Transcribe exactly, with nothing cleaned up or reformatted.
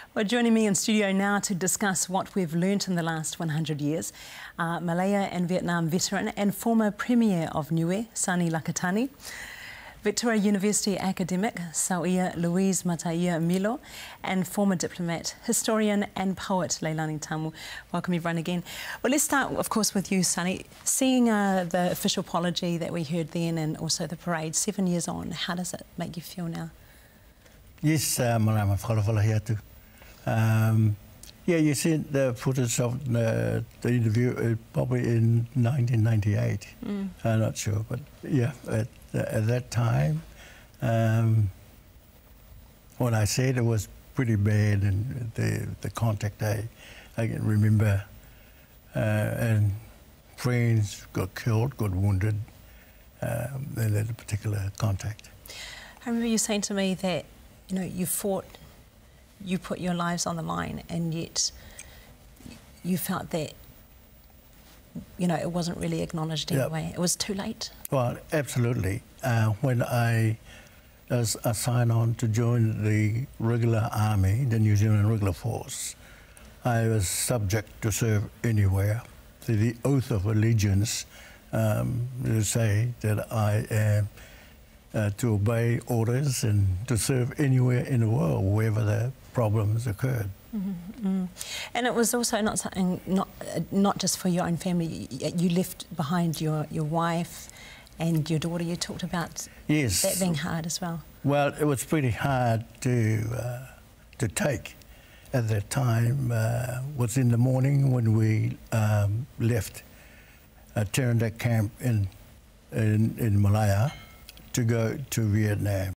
Well, joining me in studio now to discuss what we've learnt in the last one hundred years, uh, Malaya and Vietnam veteran and former Premier of Niue, Sani Lakatani, Victoria University academic Saui'a Louise Matai'a-Milo, and former diplomat, historian and poet Leilani Tamu. Welcome everyone again. Well, let's start, of course, with you, Sani. Seeing uh, the official apology that we heard then and also the parade seven years on, how does it make you feel now? Yes, um, I'm a here too. Um, yeah, you see the footage of the, the interview uh, probably in nineteen ninety-eight. Mm. I'm not sure, but yeah, at, at that time, um, what I said it was pretty bad, and the the contact I I can remember, uh, and friends got killed, got wounded, um, in that particular contact. I remember you saying to me that you know you fought. You put your lives on the line, and yet you felt that, you know, it wasn't really acknowledged anyway. Yep. It was too late. Well, absolutely. Uh, when I was assigned on to join the regular army, the New Zealand Regular Force, I was subject to serve anywhere. So the oath of allegiance um, to say that I am uh, to obey orders and to serve anywhere in the world, wherever the problems occurred. Mm-hmm. And it was also not something, not uh, not just for your own family. You, you left behind your, your wife and your daughter. You talked about yes. that being hard as well. Well, it was pretty hard to uh, to take at that time. Uh, was in the morning when we um, left a Tagata camp in, in in Malaya to go to Vietnam.